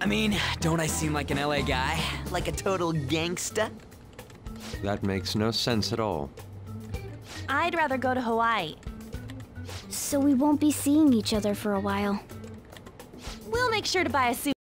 I mean, don't I seem like an LA guy? Like a total gangsta? That makes no sense at all. I'd rather go to Hawaii. So we won't be seeing each other for a while. We'll make sure to buy a suit.